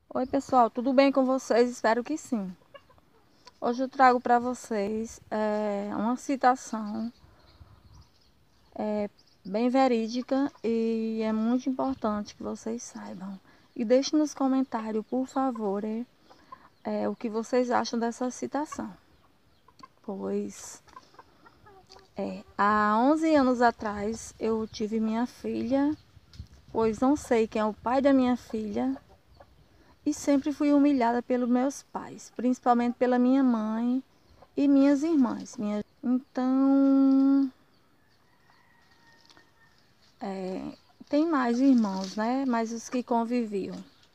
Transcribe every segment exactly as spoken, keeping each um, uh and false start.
Oi pessoal, tudo bem com vocês? Espero que sim. Hoje eu trago para vocês é, uma citação bem verídica e é muito importante que vocês saibam. E deixe nos comentários, por favor, é, é, o que vocês acham dessa citação. Pois é, há onze anos atrás eu tive minha filha, pois não sei quem é o pai da minha filha. E sempre fui humilhada pelos meus pais, principalmente pela minha mãe e minhas irmãs. Minha... Então, é, tem mais irmãos, né? Mas os que conviviam.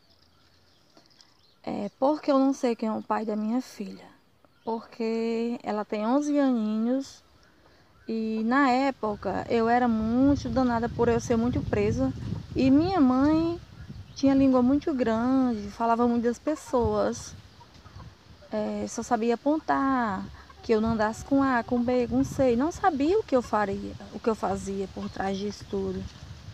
É porque eu não sei quem é o pai da minha filha. Porque ela tem onze aninhos e na época eu era muito danada por eu ser muito presa. E minha mãe tinha língua muito grande, falava muitas pessoas. É, só sabia apontar, que eu não andasse com A, com B, com C. Não sabia o que eu faria, o que eu fazia por trás disso tudo.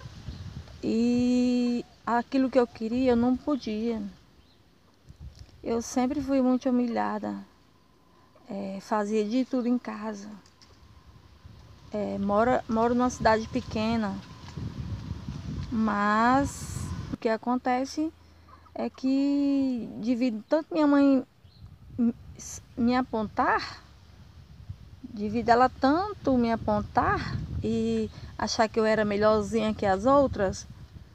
E aquilo que eu queria eu não podia. Eu sempre fui muito humilhada. É, fazia de tudo em casa. É, moro, moro numa cidade pequena, mas o que acontece é que devido tanto minha mãe me apontar, devido ela tanto me apontar e achar que eu era melhorzinha que as outras,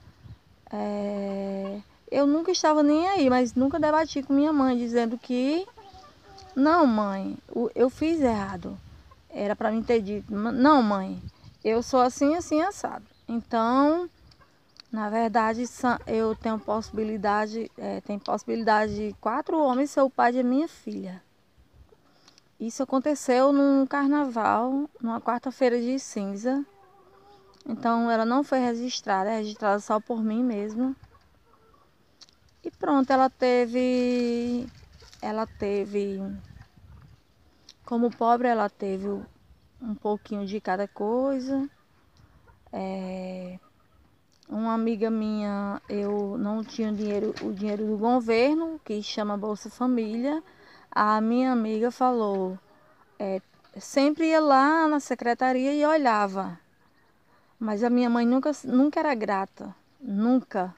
é, eu nunca estava nem aí, mas nunca debati com minha mãe, dizendo que não, mãe, eu fiz errado. Era para mim ter dito, não, mãe, eu sou assim, assim, assado. Então, na verdade, eu tenho possibilidade, é, tem possibilidade de quatro homens ser o pai de minha filha. Isso aconteceu num carnaval, numa quarta-feira de cinza. Então ela não foi registrada, é registrada só por mim mesma. E pronto, ela teve, ela teve, como pobre ela teve um pouquinho de cada coisa. É, uma amiga minha, eu não tinha dinheiro, o dinheiro do governo, que chama Bolsa Família. A minha amiga falou, é, sempre ia lá na secretaria e olhava. Mas a minha mãe nunca, nunca era grata, nunca.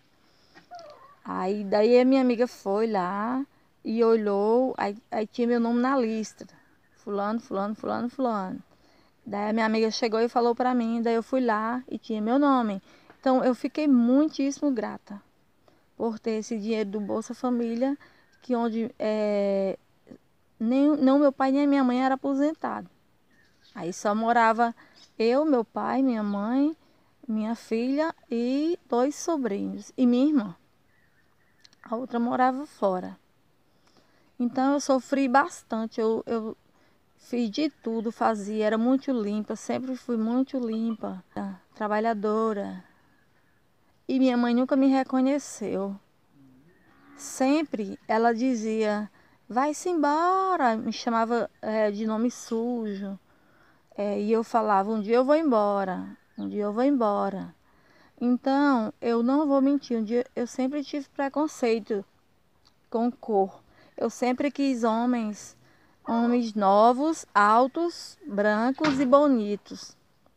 Aí daí a minha amiga foi lá e olhou, aí, aí tinha meu nome na lista. Fulano, fulano, fulano, fulano. Daí a minha amiga chegou e falou pra mim, daí eu fui lá e tinha meu nome. Então eu fiquei muitíssimo grata por ter esse dinheiro do Bolsa Família, que onde é, nem, não meu pai nem a minha mãe era aposentado. Aí só morava eu, meu pai, minha mãe, minha filha e dois sobrinhos e minha irmã. A outra morava fora. Então eu sofri bastante. Eu, eu fiz de tudo, fazia, era muito limpa, sempre fui muito limpa, trabalhadora. E minha mãe nunca me reconheceu. Sempre ela dizia, vai-se embora, me chamava é, de nome sujo. É, e eu falava, um dia eu vou embora, um dia eu vou embora. Então, eu não vou mentir, um dia eu sempre tive preconceito com cor. Eu sempre quis homens, homens novos, altos, brancos e bonitos.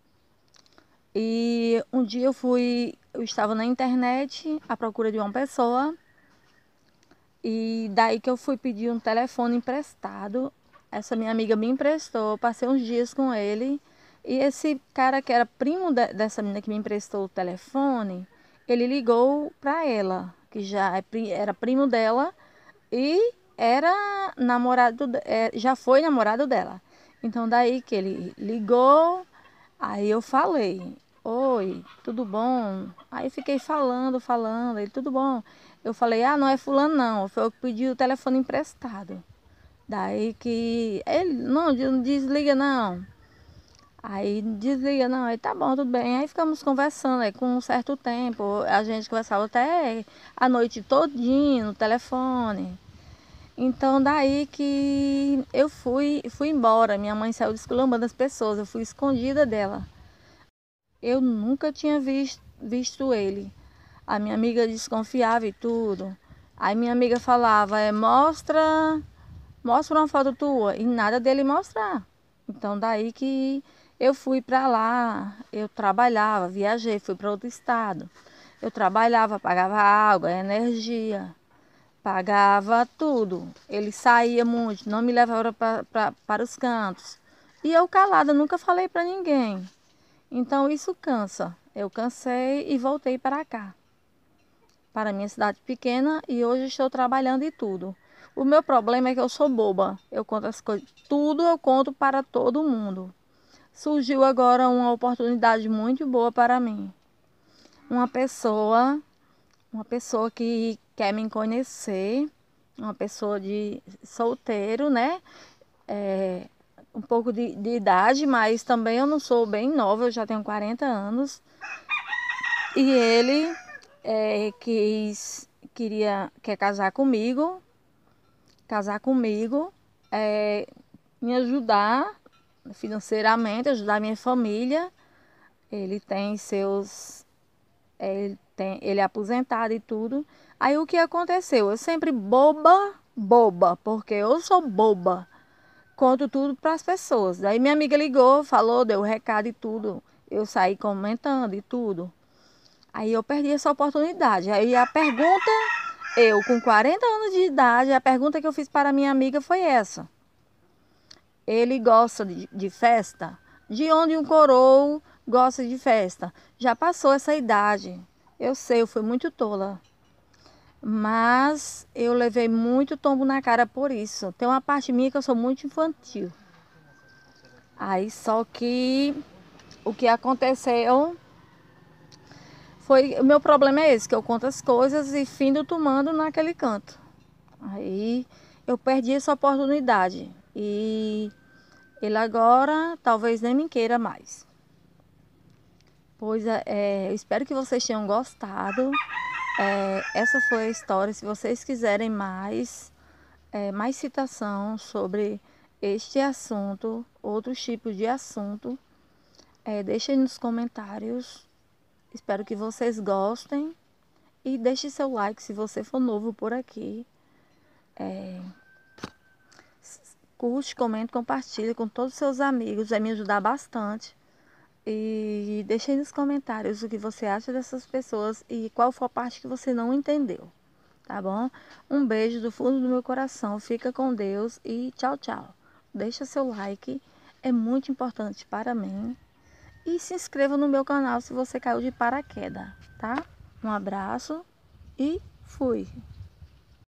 E um dia eu fui, eu estava na internet à procura de uma pessoa e daí que eu fui pedir um telefone emprestado. Essa minha amiga me emprestou, passei uns dias com ele. E esse cara que era primo de, dessa menina que me emprestou o telefone, ele ligou para ela, que já é, era primo dela e era namorado, é, já foi namorado dela. Então daí que ele ligou, aí eu falei, oi, tudo bom? Aí fiquei falando, falando, ele, tudo bom? Eu falei, ah, não é fulano não, foi eu que pedi o telefone emprestado. Daí que ele, não, não desliga não. Aí desliga, não, aí tá bom, tudo bem. Aí ficamos conversando, aí com um certo tempo, a gente conversava até a noite todinha no telefone. Então daí que eu fui, fui embora, minha mãe saiu desculambando as pessoas, eu fui escondida dela. Eu nunca tinha visto, visto ele. A minha amiga desconfiava e tudo. Aí minha amiga falava, é, mostra, mostra uma foto tua, e nada dele mostrar. Então daí que eu fui para lá, eu trabalhava, viajei, fui para outro estado. Eu trabalhava, pagava água, energia, pagava tudo. Ele saía muito, não me levava pra, pra, para os cantos. E eu calada, nunca falei para ninguém. Então isso cansa. Eu cansei e voltei para cá, para minha cidade pequena, e hoje estou trabalhando e tudo. O meu problema é que eu sou boba. Eu conto as coisas, tudo eu conto para todo mundo. Surgiu agora uma oportunidade muito boa para mim. Uma pessoa, uma pessoa que quer me conhecer, uma pessoa de solteiro, né? É, um pouco de, de idade, mas também eu não sou bem nova, eu já tenho quarenta anos. E ele é, quis, queria, quer casar comigo, casar comigo, é, me ajudar financeiramente, ajudar minha família. Ele tem seus, ele tem, ele é aposentado e tudo. Aí o que aconteceu? Eu sempre boba, boba, porque eu sou boba. Conto tudo para as pessoas. Daí minha amiga ligou, falou, deu recado e tudo. Eu saí comentando e tudo. Aí eu perdi essa oportunidade. Aí a pergunta, eu com quarenta anos de idade, a pergunta que eu fiz para minha amiga foi essa. Ele gosta de, de festa? De onde um coroa gosta de festa? Já passou essa idade. Eu sei, eu fui muito tola. Mas eu levei muito tombo na cara por isso. Tem uma parte minha que eu sou muito infantil. Aí só que o que aconteceu foi, o meu problema é esse, que eu conto as coisas e findo tomando naquele canto. Aí eu perdi essa oportunidade e ele agora talvez nem me queira mais. Pois é, é, eu espero que vocês tenham gostado. É, essa foi a história. Se vocês quiserem mais, é, mais citação sobre este assunto, outros tipos de assunto, é, deixem nos comentários. Espero que vocês gostem e deixe seu like se você for novo por aqui. É, curte, comente, compartilhe com todos os seus amigos, vai me ajudar bastante. E deixe aí nos comentários o que você acha dessas pessoas e qual foi a parte que você não entendeu, tá bom? Um beijo do fundo do meu coração, fica com Deus e tchau, tchau. Deixa seu like, é muito importante para mim. E se inscreva no meu canal se você caiu de paraquedas, tá? Um abraço e fui!